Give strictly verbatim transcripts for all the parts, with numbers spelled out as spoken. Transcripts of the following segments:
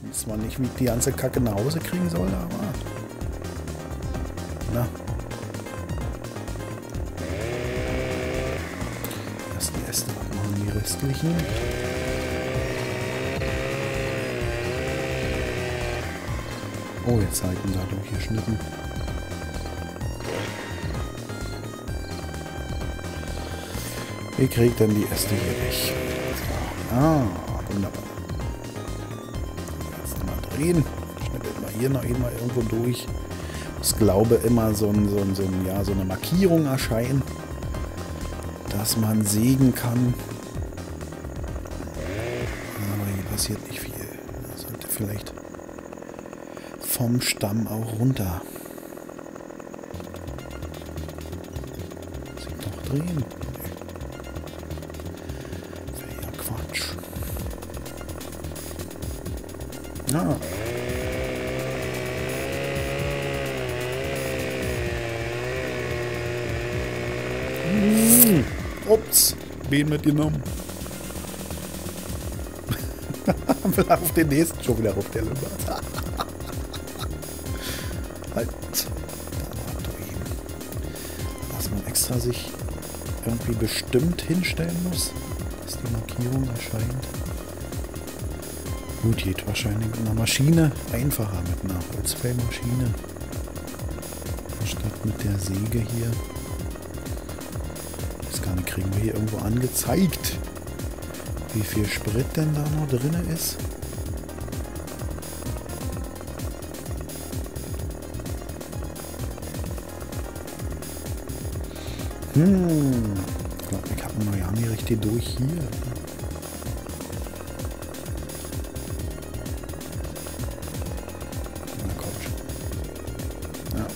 weiß zwar nicht, wie ich die ganze Kacke nach Hause kriegen soll, aber... Na. Erst die Äste abmachen, die restlichen. Oh, jetzt Seiten da durchgeschnitten. Wie kriegt denn die Äste hier weg? Ah, wunderbar. Jetzt mal drehen. Schnippelt mal hier noch einmal irgendwo durch. Ich glaube immer so, ein, so, ein, so, ein, ja, so eine Markierung erscheint, dass man sägen kann. Aber hier passiert nicht viel. Das sollte vielleicht vom Stamm auch runter. Muss ich noch drehen? Wäre ja Quatsch. Ah. Mmh. Ups, Bein mitgenommen. Auf den nächsten schon wieder auf der Limmer. Halt. Dass man extra sich irgendwie bestimmt hinstellen muss, dass die Markierung erscheint. Gut, geht wahrscheinlich mit einer Maschine einfacher, mit einer Holzfällmaschine. Anstatt mit der Säge hier. Das gar nicht, kriegen wir hier irgendwo angezeigt, wie viel Sprit denn da noch drin ist. Hm, ich glaube, ich habe noch ja nicht richtig durch hier. Na komm schon. Ja.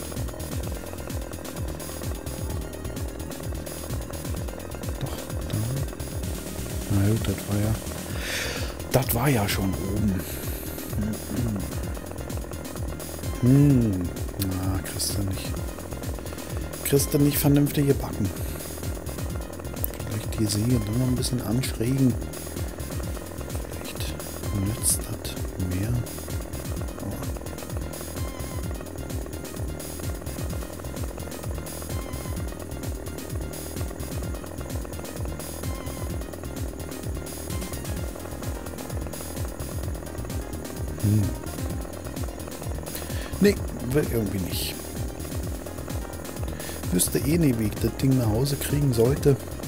Doch, da. Na gut, das war ja. Das war ja schon oben. Hm. Hm. Na, kriegst du nicht. Kriegst du nicht vernünftig gebacken. Vielleicht die Säge noch ein bisschen anschrägen. Vielleicht nützt das mehr. Aber hm. Nee, will irgendwie nicht. Ich wüsste eh nicht, wie ich das Ding nach Hause kriegen sollte.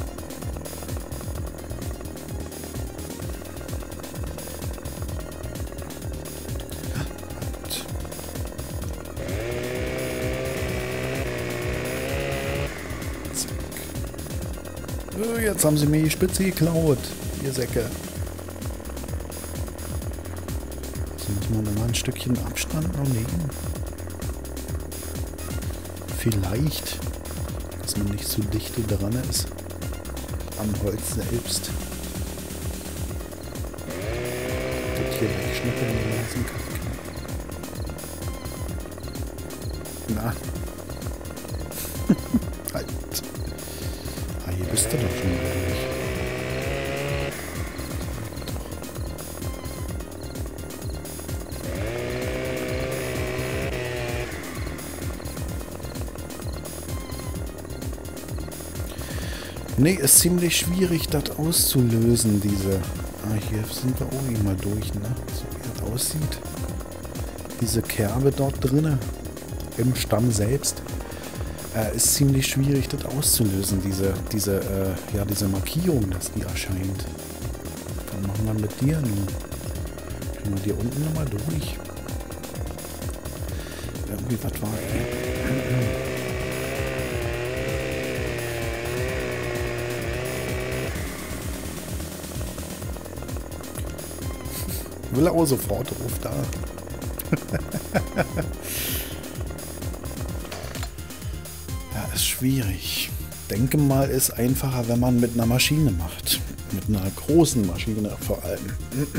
Zack. Oh, jetzt haben sie mir die Spitze geklaut, ihr Säcke. So muss man mal ein Stückchen Abstand noch nehmen. Vielleicht, dass man nicht zu dicht dran ist am Holz selbst. Das hier wegschnippeln den ganzen Kaffee. Na. Halt. Ah, hier bist du doch schon wieder durch. Nee, ist ziemlich schwierig, das auszulösen, diese... Ah, hier sind wir auch immer durch, ne? So wie das aussieht. Diese Kerbe dort drinne, im Stamm selbst, äh, ist ziemlich schwierig, das auszulösen, diese, diese, äh, ja, diese Markierung, dass die erscheint. Was machen wir mit dir nun? Kriegen wir die unten nochmal durch? Irgendwie, was war hier? Will auch sofort drauf da. Ja, ist schwierig. Denke mal, ist einfacher, wenn man mit einer Maschine macht. Mit einer großen Maschine vor allem.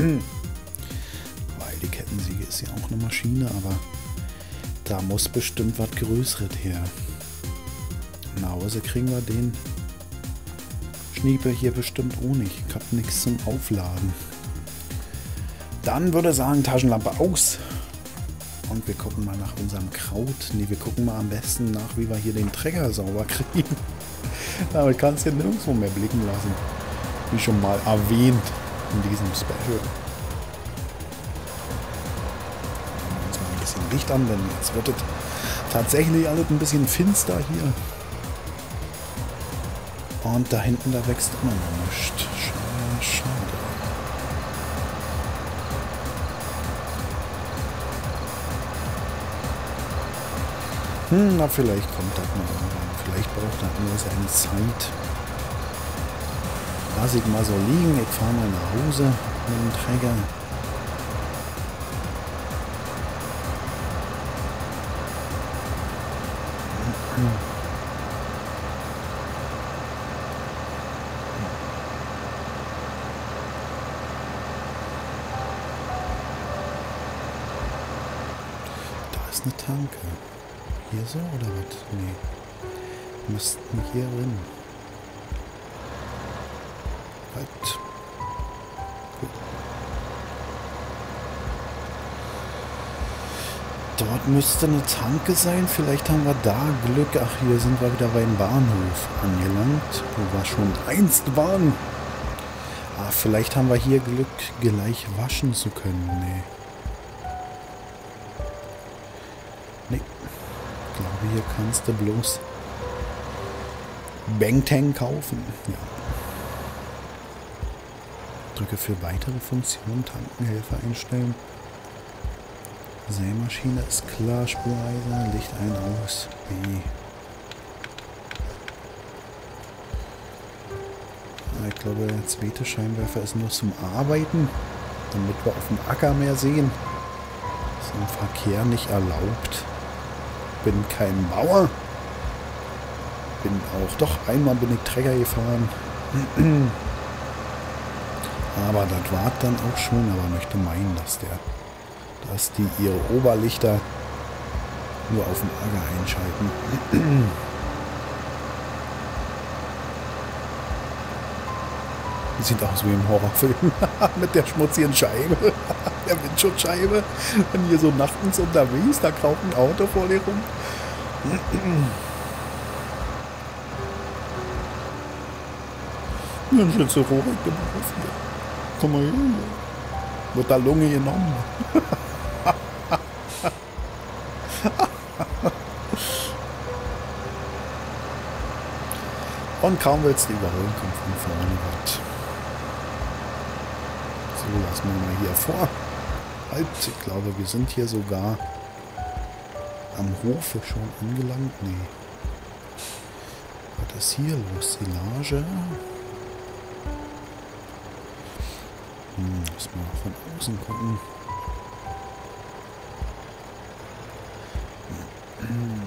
Weil die Kettensäge ist ja auch eine Maschine, aber da muss bestimmt was Größeres her. Nach Hause kriegen wir den Schnieper hier bestimmt auch nicht. Ich habe nichts zum Aufladen. Dann würde ich sagen, Taschenlampe aus. Und wir gucken mal nach unserem Kraut. Ne, wir gucken mal am besten nach, wie wir hier den Trecker sauber kriegen. Aber ich kann es hier nirgendwo mehr blicken lassen. Wie schon mal erwähnt in diesem Special. Machen wir uns mal ein bisschen Licht an, denn jetzt wird es tatsächlich alles ein bisschen finster hier. Und da hinten, da wächst immer noch nichts. Schade, schade. Hm, na, vielleicht kommt das mal irgendwann. Vielleicht braucht das nur seine Zeit. Lass ich mal so liegen. Ich fahre mal nach Hause mit dem Träger. Da ist eine Tanke. Hier so oder was? Nee. Müssten hier drin. Halt. Gut. Dort müsste eine Tanke sein. Vielleicht haben wir da Glück. Ach, hier sind wir wieder beim Bahnhof angelangt, wo wir schon einst waren. Ah, vielleicht haben wir hier Glück, gleich waschen zu können. Nee. Nee. Ich glaube, hier kannst du bloß Bangtang kaufen. Ja. Drücke für weitere Funktionen, Tankenhelfer einstellen. Sämaschine ist klar, Spureiser, Licht ein, aus. B. Ich glaube, der zweite Scheinwerfer ist nur zum Arbeiten, damit wir auf dem Acker mehr sehen. Ist im Verkehr nicht erlaubt. Bin kein Bauer. Bin auch, doch, einmal bin ich Trecker gefahren. Aber das war dann auch schon, aber möchte meinen, dass der, dass die ihre Oberlichter nur auf dem Acker einschalten. Sieht aus wie im Horrorfilm. Mit der schmutzigen Scheibe. Der Windschutzscheibe. Wenn hier so nachts unterwegs, da kraucht ein Auto vor dir rum. Ein schönste Rohre gemacht hier. Komm mal hin. Wird da Lunge genommen. Und kaum willst du überholen, kommt von vorne was. So, lassen wir mal hier vor. Halt, ich glaube, wir sind hier sogar am Hofe schon angelangt. Nee. Was ist hier los? Silage? Hm, muss mal von außen gucken. Hm.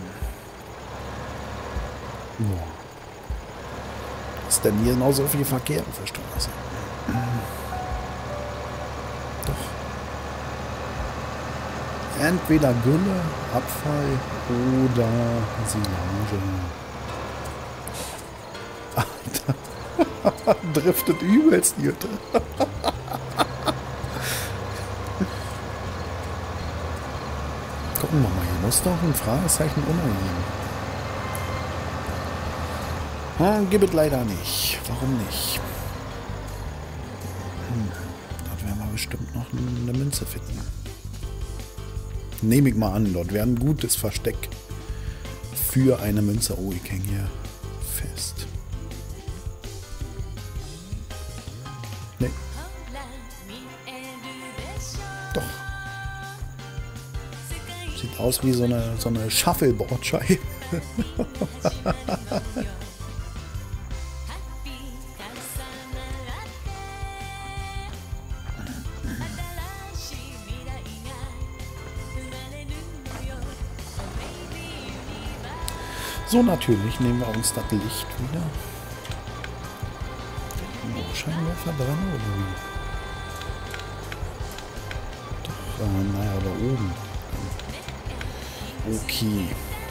Boah. Ist denn hier noch so viel Verkehr auf der Straße? Doch. Entweder Gülle, Abfall oder Silage. Alter. Driftet übelst hier. Gucken wir mal, hier muss doch ein Fragezeichen untergehen. Hm, gibt es leider nicht. Warum nicht? Hm, dort werden wir bestimmt noch eine Münze finden. Nehme ich mal an, dort wäre ein gutes Versteck für eine Münze. Oh, ich hänge hier fest. Nee. Doch. Sieht aus wie so eine, so eine Shuffleboard-Scheibe. So, natürlich nehmen wir uns das Licht wieder. Oh, Scheinwerfer dran oder wie? Doch, äh, naja, da oben. Okay.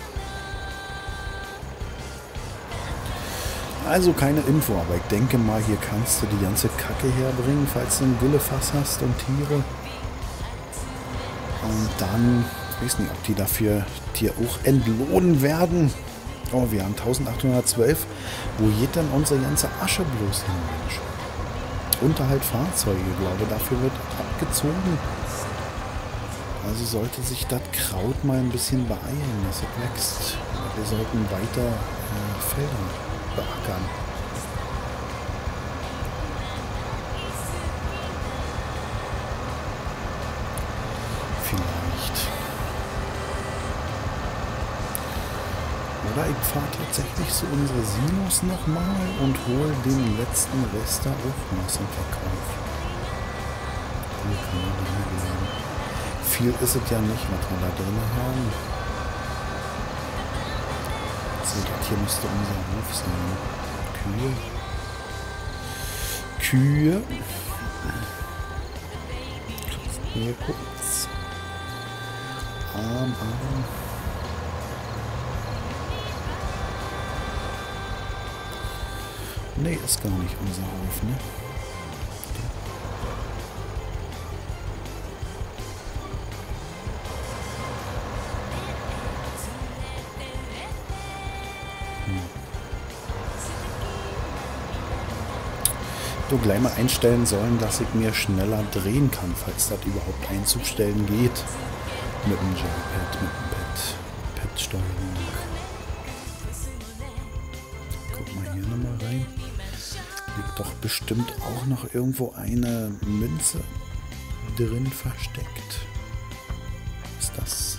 Also keine Info, aber ich denke mal, hier kannst du die ganze Kacke herbringen, falls du ein Güllefass hast und Tiere. dann, ich weiß nicht, ob die dafür dir auch entlohnen werden. Oh, wir haben eintausendachthundertzwölf. Wo geht denn unsere ganze Asche bloß hin, Mensch? Unterhalt Fahrzeuge, glaube dafür wird abgezogen. Also sollte sich das Kraut mal ein bisschen beeilen, dass es wächst. Wir sollten weiter äh, Felder beackern. Vielleicht. Oder ich fahre tatsächlich so unsere Silos nochmal und hole den letzten Rest da auch noch zum Verkauf. Cool, kann man da bleiben. Viel ist es ja nicht, was wir da drin haben. So, das hier müsste unser Hof sein. Kühe. Kühe. Hier kurz. Aber... Nee, ist gar nicht unser Hof, ne? Du gleich mal einstellen sollen, dass ich mir schneller drehen kann, falls das überhaupt einzustellen geht. Mit dem Joypad, mit dem Pad, Pad-Steuerung. Guck mal hier nochmal rein. Liegt doch bestimmt auch noch irgendwo eine Münze drin versteckt. Was ist das?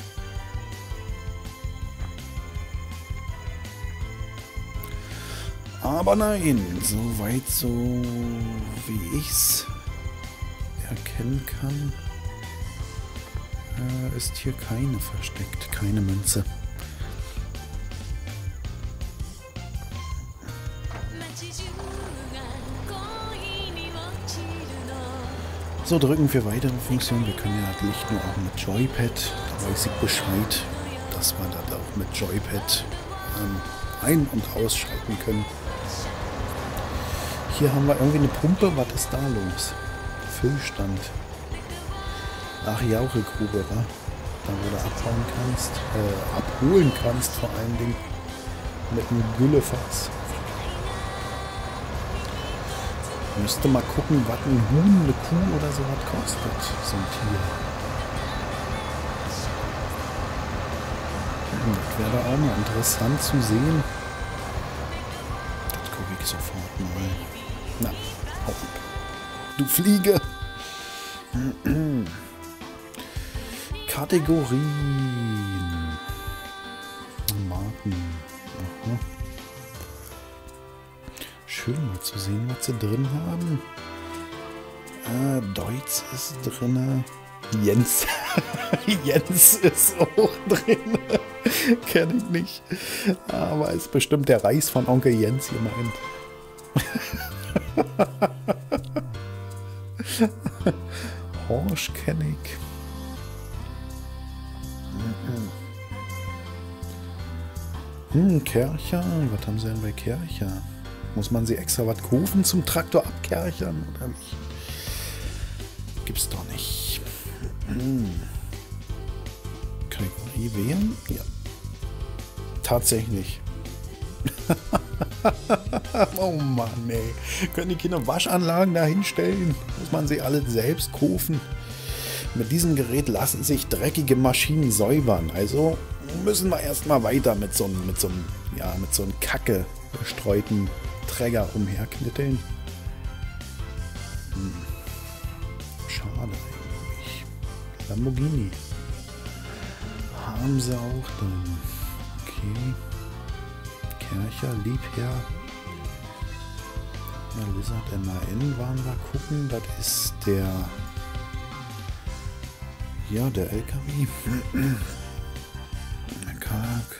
Aber nein, so weit so wie ich's erkennen kann, äh, ist hier keine versteckt, keine Münze. So, drücken für weitere Funktionen. Wir können ja das Licht nur auch mit Joypad. Da weiß ich Bescheid, dass wir das auch mit Joypad ähm, ein- und ausschalten können. Hier haben wir irgendwie eine Pumpe. Was ist da los? Füllstand. Ach, Jauchegrube, wa? Da wo du abhauen kannst. Äh, abholen kannst vor allen Dingen. Mit einem Güllefass. Müsste mal gucken, was ein Huhn, eine Kuh oder so was kostet. So ein Tier. Das wäre da auch mal interessant zu sehen. Das gucke ich sofort mal. Na, hau ab. Du Fliege. Kategorien. Marken. Aha. Schön mal zu sehen, was sie drin haben. Äh, Deutz ist drin. Jens. Jens ist auch drin. Kenn ich nicht. Aber ist bestimmt der Reis von Onkel Jens gemeint. Horsch kenne ich. Hm, Kercher. Was haben sie denn bei Kercher? Muss man sie extra was kaufen zum Traktor abkerchern? Oder wie? Gibt's doch nicht. Hm. Kategorie wählen? Ja. Tatsächlich. Oh Mann, ey. Können die Kinder Waschanlagen da hinstellen? Muss man sie alle selbst kaufen? Mit diesem Gerät lassen sich dreckige Maschinen säubern. Also müssen wir erstmal weiter mit so einem, mit so einem, ja, mit so einem Kacke bestreuten Träger umherknitteln. Hm. Schade eigentlich. Lamborghini. Haben sie auch dann. Okay. Kercher, Liebherr. Ja, Lizard M A N waren wir gucken. Das ist der. Ja, der L K W. Der Karg.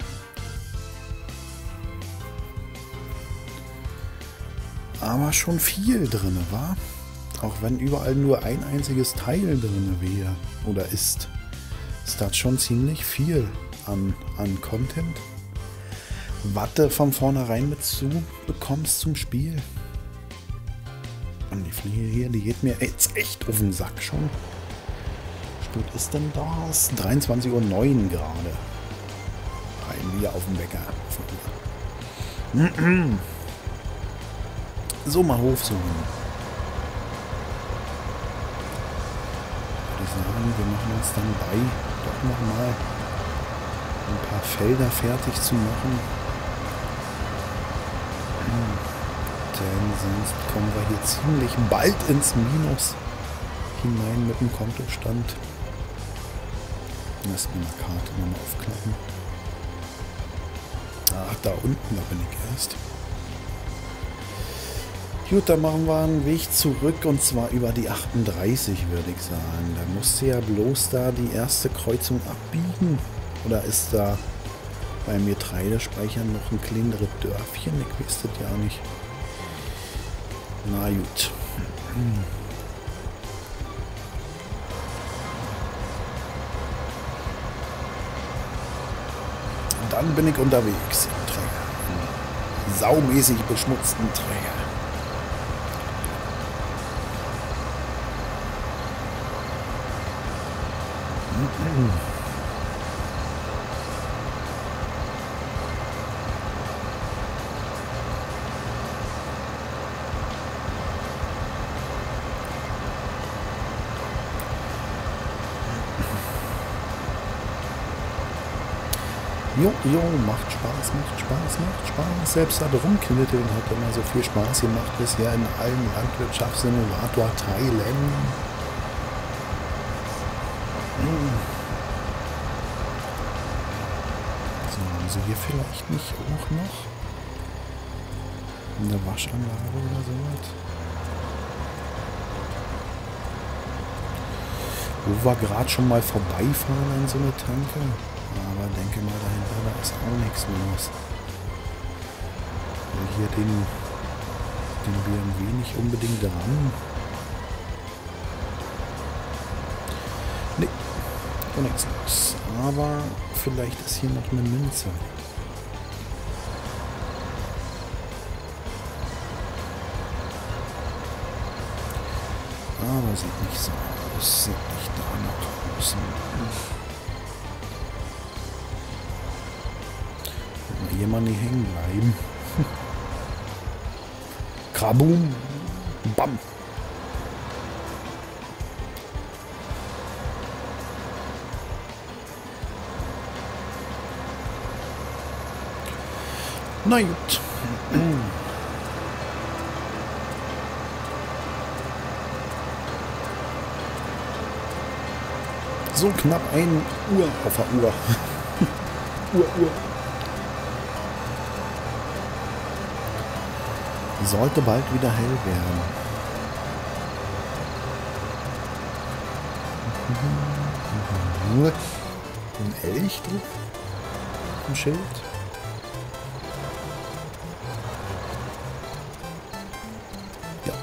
Aber schon viel drin, war. Auch wenn überall nur ein einziges Teil drin wäre oder ist, ist das schon ziemlich viel an, an Content. Was du von vornherein mit zu bekommst zum Spiel. Und die Fliege hier, die geht mir jetzt echt auf den Sack schon. spät ist denn das? dreiundzwanzig Uhr neun gerade. Ein wir auf dem Wecker. So, mal hochzoomen. Ich würde sagen, wir machen uns dann bei, doch nochmal ein paar Felder fertig zu machen. Denn sonst kommen wir hier ziemlich bald ins Minus hinein mit dem Kontostand. Lass mir eine Karte nochmal aufklappen. Ach, da unten, da bin ich erst. Gut, dann machen wir einen Weg zurück und zwar über die achtunddreißig, würde ich sagen. Da musste ja bloß da die erste Kreuzung abbiegen. Oder ist da beim Getreidespeicher noch ein kleineres Dörfchen? Ich weiß das ja nicht. Na gut. Und dann bin ich unterwegs im Träger. Im saumäßig beschmutzten Träger. Jo, jo, macht Spaß, macht Spaß, macht Spaß. Selbst da rumknitteln hat immer so viel Spaß gemacht bisher in allen Landwirtschaftssimulator-Teilen. So, haben sie hier vielleicht nicht auch noch eine Waschanlage oder sowas? Wo wir gerade schon mal vorbeifahren an so eine Tanke. Aber denke mal, dahinter da ist auch nichts los. Und hier den, den B M W nicht unbedingt dran. Nee, auch nichts los. Aber vielleicht ist hier noch eine Münze. Aber sieht nicht so aus. Sieht nicht danach aus. Hier mal nicht hängen bleiben. Krabum. Bam. Na gut. So knapp ein Uhr auf der Uhr. Uhr, Uhr. Sollte bald wieder hell werden. Nur ein Elch drauf? Ein Schild? Ja.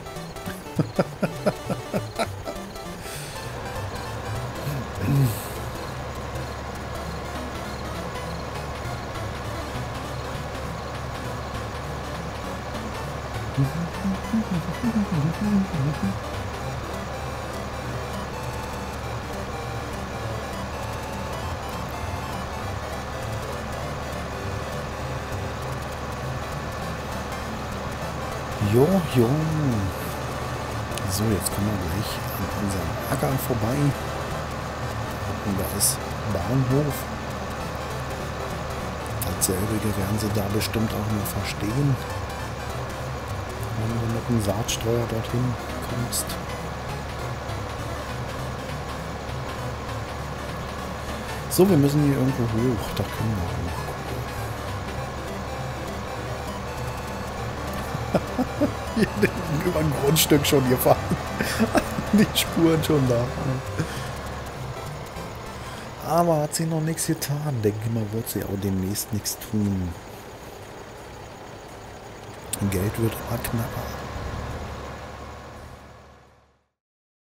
Jo, jo. So, jetzt kommen wir gleich an unserem Acker vorbei. Und da ist Bahnhof. Dasselbe werden sie da bestimmt auch noch verstehen. Wenn du mit dem Saatstreuer dorthin kommst. So, wir müssen hier irgendwo hoch. Da können wir hoch. Hier über ein Grundstück schon gefahren. Die Spuren schon da. Aber hat sie noch nichts getan. Denke mal, wird sie auch demnächst nichts tun. Geld wird immer knapper.